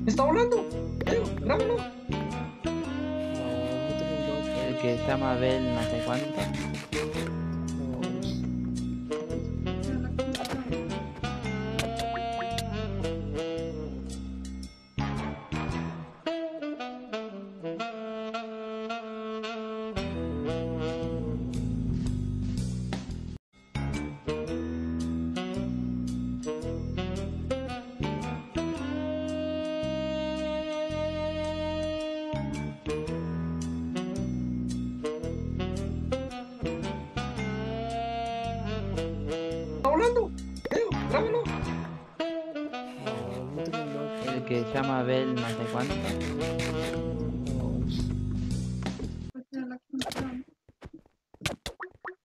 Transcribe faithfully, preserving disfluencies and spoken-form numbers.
Está volando. Leo, grábalo. No, no te loco. El que se llama Abel no sé cuánto. Está volando. Leo, grábalo. No, no te loco. El que se llama Abel no sé cuánto.